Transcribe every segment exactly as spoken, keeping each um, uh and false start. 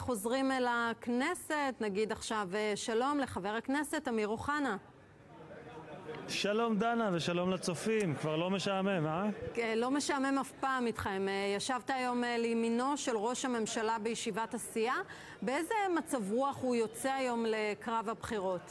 חוזרים אל הכנסת, נגיד עכשיו שלום לחבר הכנסת אמיר אוחנה. שלום דנה ושלום לצופים, כבר לא משעמם, אה? כן, לא משעמם אף פעם איתכם. ישבת היום לימינו של ראש הממשלה בישיבת הסיעה. באיזה מצב רוח הוא יוצא היום לקרב הבחירות?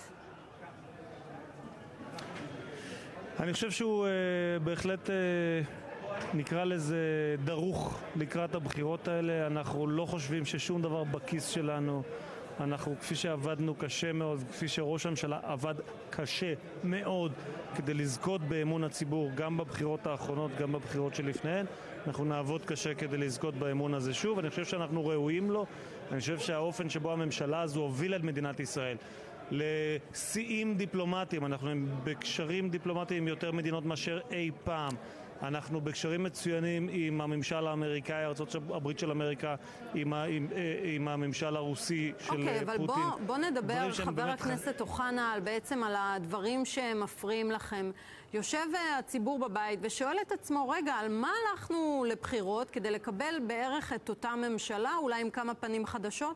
אני חושב שהוא אה, בהחלט אה, נקרא לזה דרוך לקראת הבחירות האלה. אנחנו לא חושבים ששום דבר בכיס שלנו. אנחנו, כפי שעבדנו קשה מאוד, כפי שראש הממשלה עבד קשה מאוד כדי לזכות באמון הציבור, גם בבחירות האחרונות, גם בבחירות שלפניהן, אנחנו נעבוד קשה כדי לזכות באמון הזה שוב. אני חושב שאנחנו ראויים לו. אני חושב שהאופן שבו הממשלה הזו הובילה את מדינת ישראל לשיאים דיפלומטיים, אנחנו בקשרים דיפלומטיים עם יותר מדינות מאשר אי פעם. אנחנו בקשרים מצוינים עם הממשל האמריקאי, ארצות הברית של אמריקה, עם, עם, עם הממשל הרוסי של אוקיי, אבל פוטין. בוא, בוא נדבר, חבר באמת... הכנסת אוחנה, על בעצם על הדברים שמפריעים לכם. יושב הציבור בבית ושואל את עצמו, רגע, על מה הלכנו לבחירות כדי לקבל בערך את אותה ממשלה, אולי עם כמה פנים חדשות?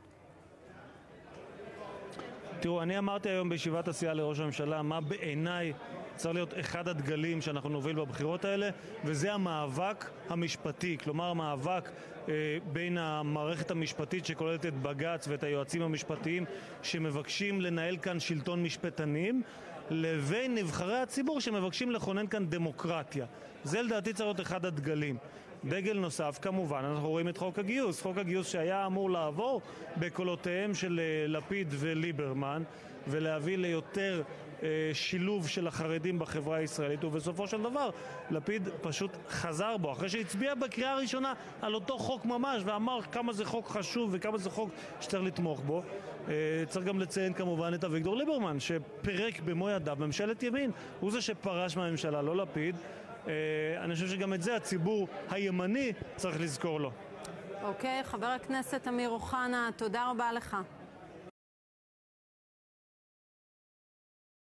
תראו, אני אמרתי היום בישיבת הסיעה לראש הממשלה מה בעיניי צריך להיות אחד הדגלים שאנחנו נוביל בבחירות האלה, וזה המאבק המשפטי, כלומר המאבק אה, בין המערכת המשפטית שכוללת את בג"ץ ואת היועצים המשפטיים שמבקשים לנהל כאן שלטון משפטנים, לבין נבחרי הציבור שמבקשים לכונן כאן דמוקרטיה. זה לדעתי צריך להיות אחד הדגלים. דגל נוסף, כמובן, אנחנו רואים את חוק הגיוס. חוק הגיוס שהיה אמור לעבור בקולותיהם של לפיד וליברמן, ולהביא ליותר אה, שילוב של החרדים בחברה הישראלית, ובסופו של דבר, לפיד פשוט חזר בו, אחרי שהצביע בקריאה הראשונה על אותו חוק ממש, ואמר כמה זה חוק חשוב וכמה זה חוק שצריך לתמוך בו. אה, צריך גם לציין כמובן את אביגדור ליברמן, שפרק במו ידיו ממשלת ימין. הוא זה שפרש מהממשלה, לא לפיד. אני חושב שגם את זה הציבור הימני צריך לזכור לו. אוקיי, חבר הכנסת אמיר אוחנה, תודה רבה לך.